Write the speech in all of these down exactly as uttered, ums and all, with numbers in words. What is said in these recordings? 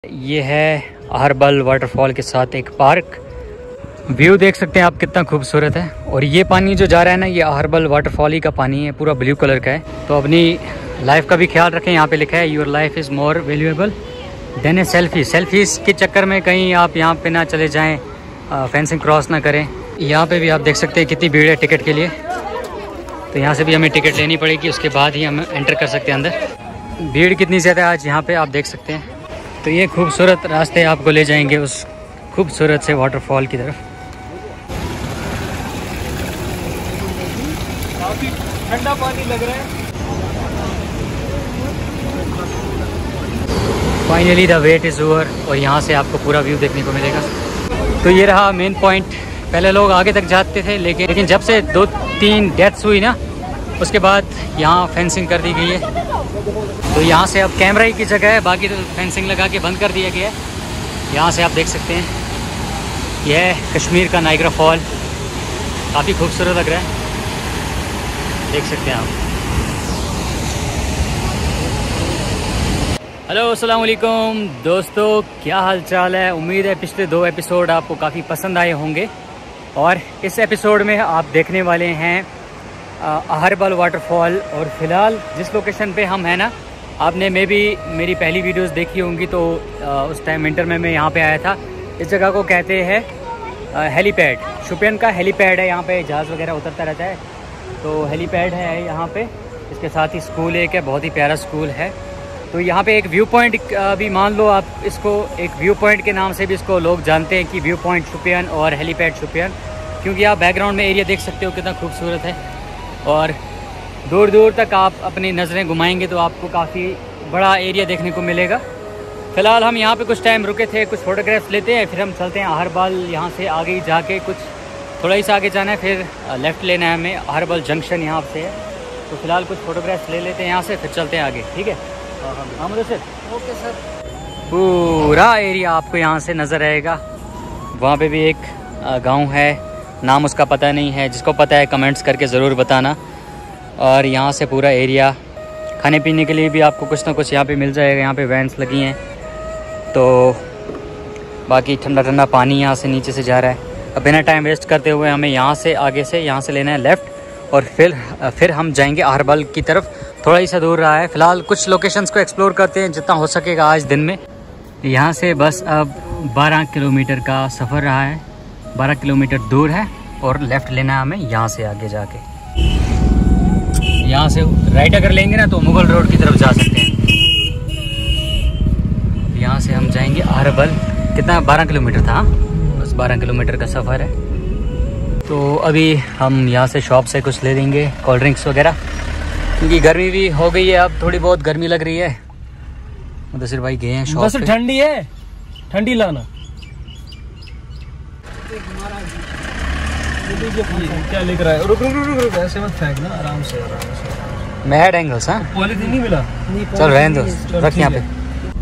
ये है अहरबल वाटरफॉल के साथ एक पार्क। व्यू देख सकते हैं आप कितना खूबसूरत है। और ये पानी जो जा रहा है ना, ये अहरबल वाटरफॉल ही का पानी है, पूरा ब्लू कलर का है। तो अपनी लाइफ का भी ख्याल रखें। यहाँ पे लिखा है your life is more valuable than a selfie. Selfies के चक्कर में कहीं आप यहाँ पे ना चले जाएं, फेंसिंग क्रॉस ना करें। यहाँ पे भी आप देख सकते हैं कितनी भीड़ है टिकट के लिए। तो यहाँ से भी हमें टिकट लेनी पड़ेगी, उसके बाद ही हम एंटर कर सकते हैं अंदर। भीड़ कितनी ज़्यादा है आज यहाँ पे आप देख सकते हैं। तो ये खूबसूरत रास्ते आपको ले जाएंगे उस खूबसूरत से वाटरफॉल की तरफ। काफी ठंडा पानी लग रहा है। Finally the wait is over और यहाँ से आपको पूरा व्यू देखने को मिलेगा। तो ये रहा मेन पॉइंट। पहले लोग आगे तक जाते थे, लेकिन लेकिन जब से दो तीन डेथ्स हुई ना, उसके बाद यहाँ फेंसिंग कर दी गई है। तो यहाँ से अब कैमरा ही की जगह है, बाकी तो फेंसिंग लगा के बंद कर दिया गया है। यहाँ से आप देख सकते हैं यह है कश्मीर का नाइग्रा फॉल। काफ़ी खूबसूरत लग रहा है, देख सकते हैं आप। हेलो अस्सलाम वालेकुम दोस्तों, क्या हाल चाल है। उम्मीद है पिछले दो एपिसोड आपको काफ़ी पसंद आए होंगे। और इस एपिसोड में आप देखने वाले हैं अहरबल वाटरफॉल। और फ़िलहाल जिस लोकेशन पे हम हैं ना, आपने मे भी मेरी पहली वीडियोस देखी होंगी। तो आ, उस टाइम विंटर में मैं यहाँ पे आया था। इस जगह को कहते हैं हेलीपैड। शुपियन का हेलीपैड है, यहाँ पे जहाज़ वगैरह उतरता रहता है। तो हेलीपैड है यहाँ पे। इसके साथ ही स्कूल एक है, बहुत ही प्यारा स्कूल है। तो यहाँ पे एक व्यू पॉइंट भी मान लो आप इसको, एक व्यू पॉइंट के नाम से भी इसको लोग जानते हैं कि व्यू पॉइंट शुपियन और हेलीपैड शुपियन, क्योंकि आप बैकग्राउंड में एरिया देख सकते हो कितना खूबसूरत है। और दूर दूर तक आप अपनी नज़रें घुमाएंगे तो आपको काफ़ी बड़ा एरिया देखने को मिलेगा। फ़िलहाल हम यहाँ पे कुछ टाइम रुके थे, कुछ फ़ोटोग्राफ्स लेते हैं, फिर हम चलते हैं अहरबल। यहाँ से आगे ही जाके कुछ थोड़ा ही सा आगे जाना है, फिर लेफ़्ट लेना है हमें। अहरबल जंक्शन यहाँ से है। तो फ़िलहाल कुछ फ़ोटोग्राफ्स ले लेते हैं यहाँ से, फिर चलते हैं आगे। ठीक है हाँ मुझे सर। Okay sir. पूरा एरिया आपको यहाँ से नज़र आएगा। वहाँ पे भी एक गांव है, नाम उसका पता नहीं है, जिसको पता है कमेंट्स करके ज़रूर बताना। और यहाँ से पूरा एरिया, खाने पीने के लिए भी आपको कुछ ना कुछ यहाँ पे मिल जाएगा। यहाँ पे वैन्स लगी हैं। तो बाकी ठंडा ठंडा पानी यहाँ से नीचे से जा रहा है। अब बिना टाइम वेस्ट करते हुए हमें यहाँ से आगे से यहाँ से लेना है लेफ़्ट, और फिर फिर हम जाएंगे अहरबल की तरफ। थोड़ा ही सा दूर रहा है। फ़िलहाल कुछ लोकेशंस को एक्सप्लोर करते हैं जितना हो सकेगा आज दिन में। यहाँ से बस अब बारह किलोमीटर का सफ़र रहा है, बारह किलोमीटर दूर है। और लेफ़्ट लेना है हमें यहाँ से आगे जाके। यहाँ से राइट अगर लेंगे ना तो मुगल रोड की तरफ जा सकते हैं। यहाँ से हम जाएंगे अहरबल। कितना बारह किलोमीटर था, बस बारह किलोमीटर का सफ़र है। तो अभी हम यहाँ से शॉप से कुछ ले लेंगे, कोल्ड ड्रिंक्स वगैरह, क्योंकि गर्मी भी हो गई है। अब थोड़ी बहुत गर्मी लग रही है। मुदस्सिर भाई गए हैं शॉप पे। ठंडी है, ठंडी लाना। क्या लिख रहा है? रुक रुक रुक रुक, ऐसे मत फेंकना, आराम से आराम से। मैड एंगल्स हाँ, पॉलीथीन नहीं मिला। चल रहने दो, रख यहाँ पे।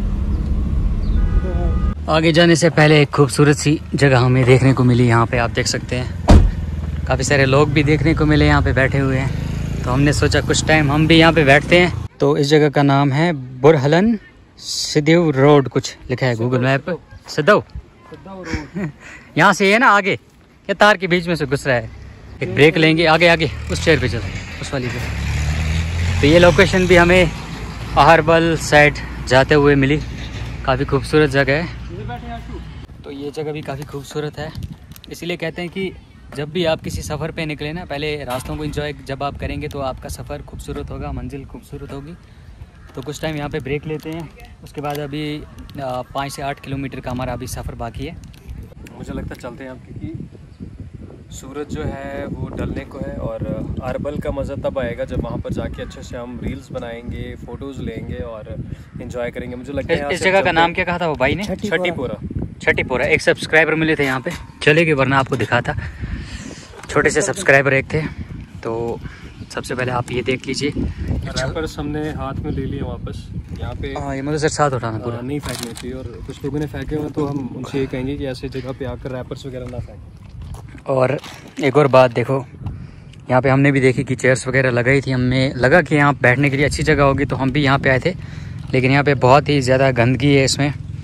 आगे जाने से पहले एक खूबसूरत सी जगह हमें देखने को मिली। यहाँ पे आप देख सकते हैं काफ़ी सारे लोग भी देखने को मिले यहाँ पे बैठे हुए हैं। तो हमने सोचा कुछ टाइम हम भी यहाँ पे बैठते हैं। तो इस जगह का नाम है बुरहलन सिद्धू रोड, कुछ लिखा है गूगल मैप। सिद्धू यहाँ से है ना आगे, क्या तार के बीच में से घुस रहा है। एक ब्रेक लेंगे, आगे आगे उस चेयर पे चलते हैं, उस वाली पे। तो ये लोकेशन भी हमें अहरबल साइड जाते हुए मिली। काफ़ी खूबसूरत जगह है। तो ये जगह भी काफ़ी खूबसूरत है। इसीलिए कहते हैं कि जब भी आप किसी सफ़र पे निकले ना, पहले रास्तों को एंजॉय जब आप करेंगे तो आपका सफ़र खूबसूरत होगा, मंजिल खूबसूरत होगी। तो कुछ टाइम यहाँ पे ब्रेक लेते हैं। उसके बाद अभी पाँच से आठ किलोमीटर का हमारा अभी सफ़र बाकी है। मुझे लगता है चलते हैं आप, क्योंकि सूरज जो है वो ढलने को है। और अहरबल का मज़ा तब आएगा जब वहाँ पर जाके अच्छे से हम रील्स बनाएंगे, फ़ोटोज़ लेंगे और एंजॉय करेंगे। मुझे लगता है इस जगह का नाम क्या कहा था वो भाई ने? छठीपुरा। छठीपुरा। एक सब्सक्राइबर मिले थे यहाँ पे, चलेगी वरना आपको दिखाता। छोटे से सब्सक्राइबर एक थे। तो सबसे पहले आप ये देख लीजिए। रैपर्स हमने हाथ में ले लिए वापस यहाँ पे। हाँ ये मुझे सर साथ उठाना पूरा नहीं फेंकना चाहिए। और कुछ लोगों ने फेंके हुए तो हम उनसे ये कहेंगे कि ऐसे जगह पे आकर रैपर्स वगैरह ना फेंकें। और एक और बात देखो, यहाँ पे हमने भी देखी कि चेयर्स वगैरह लगाई थी। हमें लगा कि यहाँ बैठने के लिए अच्छी जगह होगी, तो हम भी यहाँ पे आए थे। लेकिन यहाँ पे बहुत ही ज़्यादा गंदगी है इसमें।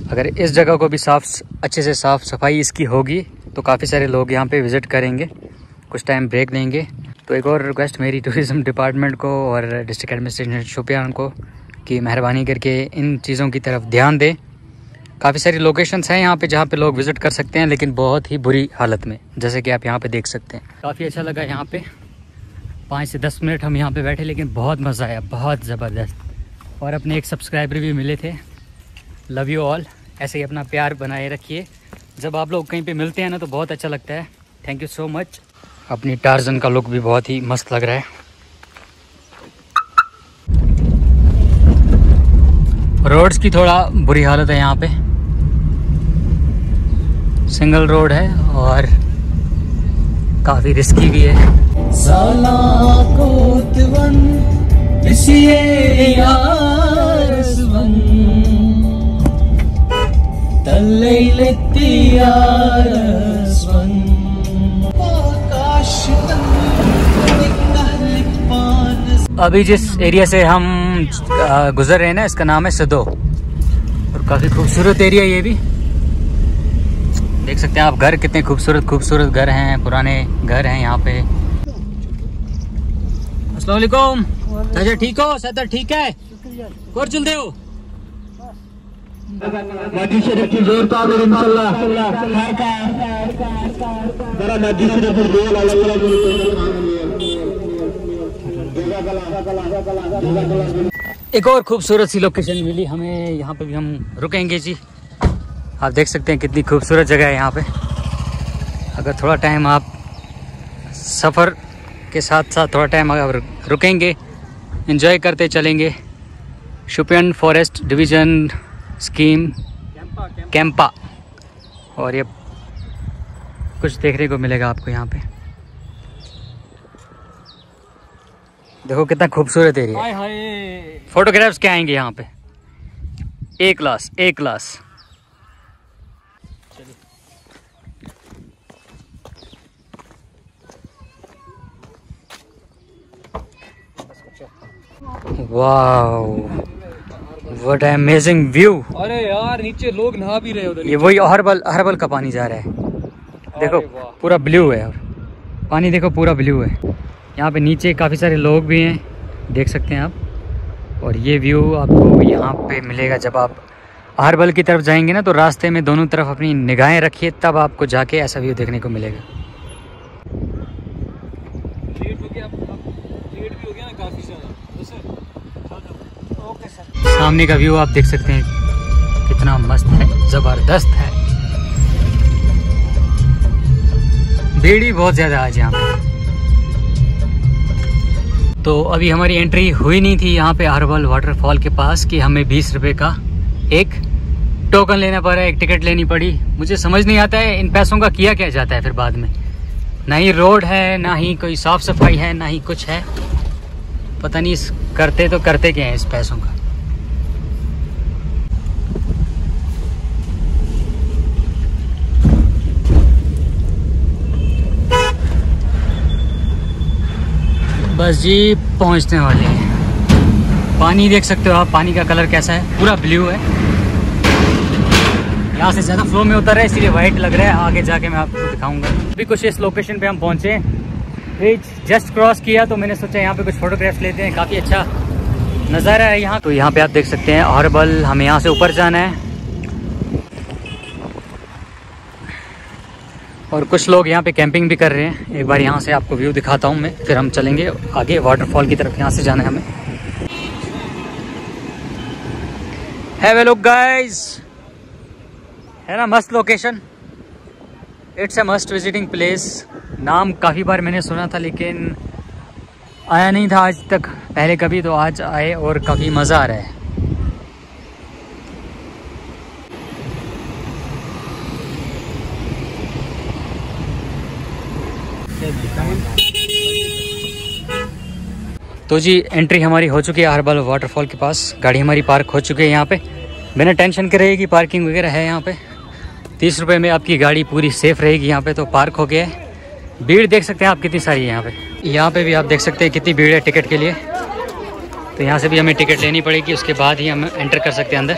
अगर इस जगह को भी साफ अच्छे से साफ़ सफाई इसकी होगी तो काफ़ी सारे लोग यहाँ पे विज़िट करेंगे, कुछ टाइम ब्रेक लेंगे। तो एक और रिक्वेस्ट मेरी टूरिज़्म डिपार्टमेंट को और डिस्ट्रिक्ट एडमिनिस्ट्रेशन शोपियान को कि मेहरबानी करके इन चीज़ों की तरफ ध्यान दें। काफ़ी सारी लोकेशंस हैं यहाँ पे जहाँ पे लोग विज़िट कर सकते हैं, लेकिन बहुत ही बुरी हालत में, जैसे कि आप यहाँ पे देख सकते हैं। काफ़ी अच्छा लगा यहाँ पे, पाँच से दस मिनट हम यहाँ पे बैठे, लेकिन बहुत मज़ा आया, बहुत ज़बरदस्त। और अपने एक सब्सक्राइबर भी मिले थे। लव यू ऑल, ऐसे ही अपना प्यार बनाए रखिए। जब आप लोग कहीं पे मिलते हैं ना तो बहुत अच्छा लगता है। Thank you so much. अपनी टार्जन का लुक भी बहुत ही मस्त लग रहा है। रोड्स की थोड़ा बुरी हालत है यहाँ पे, सिंगल रोड है और काफ़ी रिस्की भी है। अभी जिस एरिया से हम गुजर रहे हैं ना, इसका नाम है सदो, और काफ़ी खूबसूरत एरिया ये भी। देख सकते हैं आप घर, कितने खूबसूरत खूबसूरत घर हैं, पुराने घर हैं यहाँ पे। अस्सलाम वालेकुम। अच्छा ठीक हो सदर, ठीक है, और चल दे हो। एक और खूबसूरत सी लोकेशन मिली हमें, यहाँ पे भी हम रुकेंगे जी। आप देख सकते हैं कितनी खूबसूरत जगह है यहाँ पे। अगर थोड़ा टाइम आप सफ़र के साथ साथ थोड़ा टाइम अगर रुकेंगे, एंजॉय करते चलेंगे। Shopian forest division scheme CAMPA, और ये कुछ देखने को मिलेगा आपको यहाँ पे। देखो कितना खूबसूरत एरिया है। हाय हाय, फोटोग्राफ्स क्या आएंगे यहाँ पे, A class A class. Wow, what amazing view. अरे यार नीचे लोग नहा भी रहे उधर। ये वही हर्बल हर्बल का पानी जा रहा है, देखो पूरा ब्लू है, और पानी देखो पूरा ब्लू है। यहाँ पे नीचे काफ़ी सारे लोग भी हैं, देख सकते हैं आप। और ये व्यू आपको यहाँ पे मिलेगा जब आप हर्बल की तरफ जाएंगे ना, तो रास्ते में दोनों तरफ अपनी निगाहें रखिए, तब आपको जाके ऐसा व्यू देखने को मिलेगा। सामने का व्यू आप देख सकते हैं कितना मस्त है, ज़बरदस्त है। भीड़ भी बहुत ज़्यादा आज यहाँ पे। तो अभी हमारी एंट्री हुई नहीं थी यहाँ पे हर्बल वाटरफॉल के पास कि हमें बीस रुपए का एक टोकन लेना पड़ा, एक टिकट लेनी पड़ी। मुझे समझ नहीं आता है इन पैसों का किया क्या जाता है फिर बाद में। ना ही रोड है, ना ही कोई साफ सफाई है, ना ही कुछ है, पता नहीं करते तो करते क्या है इस पैसों का। बस जी पहुंचने वाले हैं। पानी देख सकते हो आप, पानी का कलर कैसा है, पूरा ब्लू है। यहाँ से ज़्यादा फ्लो में उतर है इसलिए वाइट लग रहा है, आगे जाके मैं आपको दिखाऊंगा। अभी कुछ इस लोकेशन पे हम पहुंचे, ब्रिज जस्ट क्रॉस किया, तो मैंने सोचा यहाँ पे कुछ फोटोग्राफ्स लेते हैं। काफ़ी अच्छा नज़ारा है यहाँ। तो यहाँ पे आप देख सकते हैं हर्बल, हमें यहाँ से ऊपर जाना है, और कुछ लोग यहाँ पे कैंपिंग भी कर रहे हैं। एक बार यहाँ से आपको व्यू दिखाता हूँ मैं, फिर हम चलेंगे आगे वाटरफॉल की तरफ। यहाँ से जाना है हमें। हैव अ लुक गाइस, है ना मस्त location. It's a must visiting place. नाम काफ़ी बार मैंने सुना था लेकिन आया नहीं था आज तक पहले कभी, तो आज आए और काफ़ी मज़ा आ रहा है। तो जी एंट्री हमारी हो चुकी है हर्बल वाटरफॉल के पास। गाड़ी हमारी पार्क हो चुकी है यहाँ पे, बिना टेंशन के रहेगी। पार्किंग वगैरह है यहाँ पे, तीस रुपए में आपकी गाड़ी पूरी सेफ रहेगी यहाँ पे। तो पार्क हो गया है। भीड़ देख सकते हैं आप कितनी सारी है यहाँ पे। यहाँ पे भी आप देख सकते हैं कितनी भीड़ है टिकट के लिए। तो यहाँ से भी हमें टिकट लेनी पड़ेगी, उसके बाद ही हम एंटर कर सकते हैं अंदर।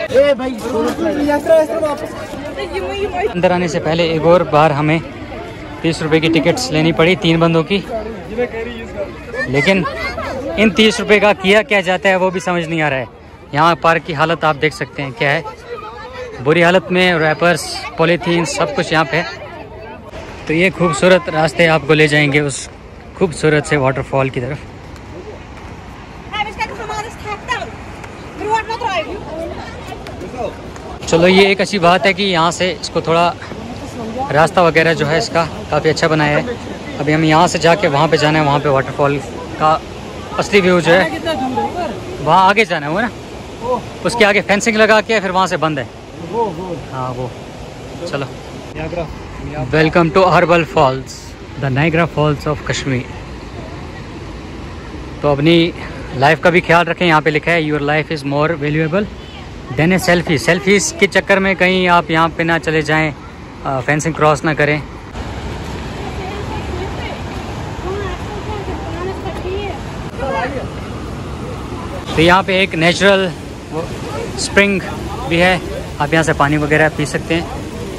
अंदर आने से पहले एक और बार हमें तीस रुपए की टिकट्स लेनी पड़ी तीन बंदों की, लेकिन इन तीस रुपए का किया क्या जाता है वो भी समझ नहीं आ रहा है। यहाँ पार्क की हालत आप देख सकते हैं क्या है, बुरी हालत में, रैपर्स, पॉलीथीन, सब कुछ यहाँ पे। तो ये खूबसूरत रास्ते आपको ले जाएंगे उस खूबसूरत से वाटरफॉल की तरफ। चलो ये एक अच्छी बात है कि यहाँ से इसको थोड़ा रास्ता वगैरह जो है इसका काफ़ी अच्छा बनाया है। अभी हम यहाँ से जाके वहाँ पे जाना है, वहाँ पे वाटरफॉल का असली व्यू जो है वहाँ आगे जाना है वो ना, उसके आगे फेंसिंग लगा के फिर वहाँ से बंद है। हाँ वो, चलो। Welcome to Aharbal Falls, the Niagara Falls of Kashmir. तो अपनी लाइफ का भी ख्याल रखें, यहाँ पे लिखा है your life is more valuable than a selfie. Selfies के चक्कर में कहीं आप यहाँ पे ना चले जाएं, फेंसिंग क्रॉस ना करें। तो यहाँ पे एक नेचुरल स्प्रिंग भी है, आप यहाँ से पानी वगैरह पी सकते हैं।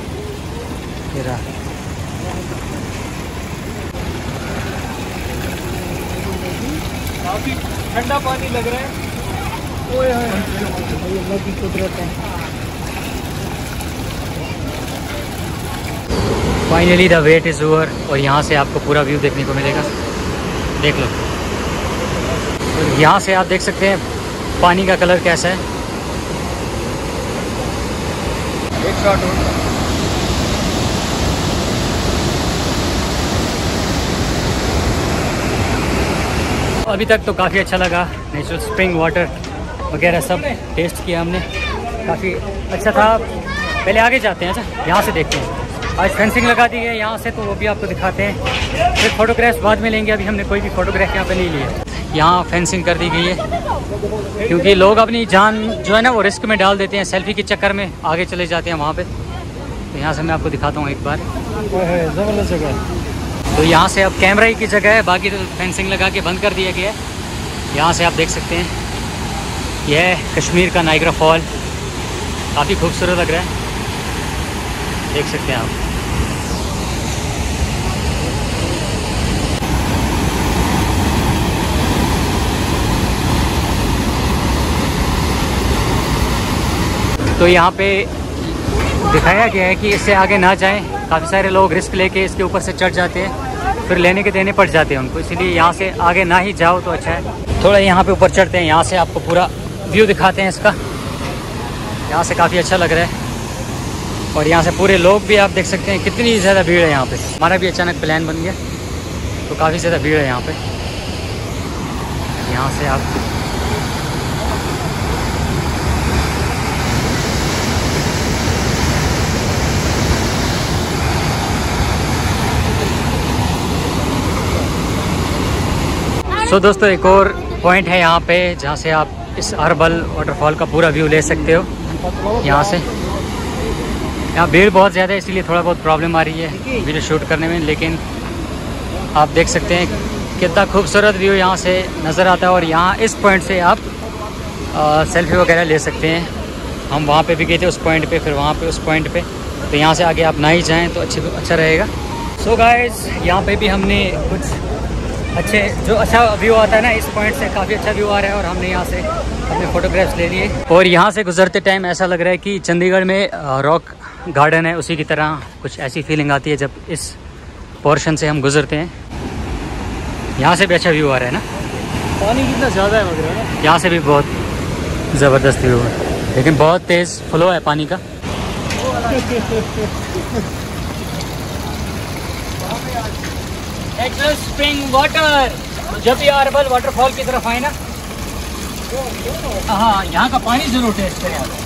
काफी ठंडा पानी लग रहा है। ओए अल्लाह की कुदरत है। Finally the wait is over और यहाँ से आपको पूरा व्यू देखने को मिलेगा, देख लो। और यहाँ से आप देख सकते हैं पानी का कलर कैसा है। एक शॉट हो। अभी तक तो काफ़ी अच्छा लगा, नेचुरल स्प्रिंग वाटर वगैरह सब टेस्ट किया हमने, काफ़ी अच्छा था। पहले आगे जाते हैं, अच्छा यहाँ से देखते हैं। आज फेंसिंग लगा दी है यहाँ से, तो वो भी आपको दिखाते हैं। फिर फोटोग्राफ्स बाद में लेंगे, अभी हमने कोई भी फोटोग्राफ यहाँ पे नहीं लिया। यहाँ फेंसिंग कर दी गई है क्योंकि लोग अपनी जान जो है ना वो रिस्क में डाल देते हैं, सेल्फी के चक्कर में आगे चले जाते हैं वहाँ पे। तो यहाँ से मैं आपको दिखाता हूँ एक बार। ज़बरदस्त जगह। तो यहाँ से अब कैमरा ही की जगह है, बाकी तो फेंसिंग लगा के बंद कर दिया गया है। यहाँ से आप देख सकते हैं यह है कश्मीर का नाइग्रा फॉल, काफ़ी खूबसूरत लग रहा है, देख सकते हैं आप। तो यहाँ पे दिखाया गया है कि इससे आगे ना जाएं, काफ़ी सारे लोग रिस्क लेके इसके ऊपर से चढ़ जाते हैं, फिर लेने के देने पड़ जाते हैं उनको, इसलिए यहाँ से आगे ना ही जाओ तो अच्छा है। थोड़ा यहाँ पे ऊपर चढ़ते हैं, यहाँ से आपको पूरा व्यू दिखाते हैं इसका। यहाँ से काफ़ी अच्छा लग रहा है और यहाँ से पूरे लोग भी आप देख सकते हैं कितनी ज़्यादा भीड़ है यहाँ पे। हमारा भी अचानक प्लान बन गया तो काफ़ी ज़्यादा भीड़ है यहाँ पे। यहाँ से आप सो so, दोस्तों एक और पॉइंट है यहाँ पे जहाँ से आप इस अहरबल वाटरफॉल का पूरा व्यू ले सकते हो। यहाँ से यहाँ भीड़ बहुत ज़्यादा है इसलिए थोड़ा बहुत प्रॉब्लम आ रही है वीडियो शूट करने में, लेकिन आप देख सकते हैं कितना खूबसूरत व्यू यहाँ से नज़र आता है। और यहाँ इस पॉइंट से आप आ, सेल्फी वगैरह ले सकते हैं। हम वहाँ पे भी गए थे उस पॉइंट पे, फिर वहाँ पे उस पॉइंट पे, तो यहाँ से आगे आप ना ही जाएँ तो अच्छी अच्छा रहेगा। सो गाइस यहाँ पे भी हमने कुछ अच्छे जो अच्छा व्यू आता है ना, इस पॉइंट से काफ़ी अच्छा व्यू आ रहा है और हमने यहाँ से अपने फोटोग्राफ्स ले लिए। और यहाँ से गुजरते टाइम ऐसा लग रहा है कि चंडीगढ़ में रॉक गार्डन है, उसी की तरह कुछ ऐसी फीलिंग आती है जब इस पोर्शन से हम गुजरते हैं। यहाँ से भी अच्छा व्यू आ रहा है ना, पानी कितना ज़्यादा है वगैरह ना, यहाँ से भी बहुत ज़बरदस्त व्यू है, लेकिन बहुत तेज़ फ्लो है पानी का। नेचुरल स्प्रिंग वाटर, जब भी अहरबल वाटरफॉल की तरफ आए ना, हाँ यहाँ का पानी ज़रूर टेस्ट करें आप।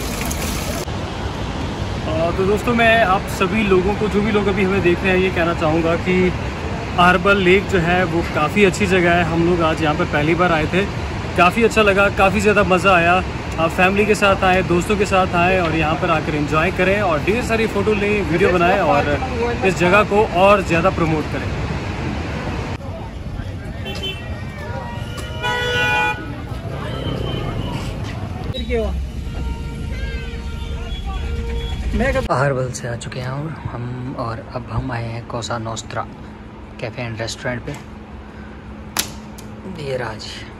तो दोस्तों मैं आप सभी लोगों को, जो भी लोग अभी हमें देख रहे हैं, ये कहना चाहूँगा कि अहरबल लेक जो है वो काफ़ी अच्छी जगह है। हम लोग आज यहाँ पर पहली बार आए थे, काफ़ी अच्छा लगा, काफ़ी ज़्यादा मज़ा आया। आप फैमिली के साथ आए, दोस्तों के साथ आए और यहाँ पर आकर एंजॉय करें और ढेर सारी फ़ोटो लें, वीडियो बनाएं और इस जगह को और ज़्यादा प्रमोट करें। किया हुआ। अहरबल से आ चुके हैं और हम और अब हम आए हैं कोसा नोस्त्रा कैफ़े एंड रेस्टोरेंट पे। ये राज